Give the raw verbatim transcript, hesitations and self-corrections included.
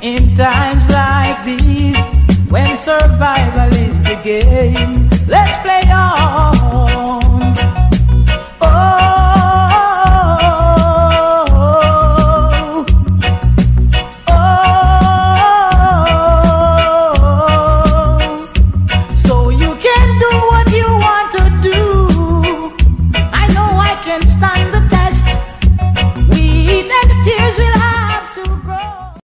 In times like these, when survival is the game, let's play on.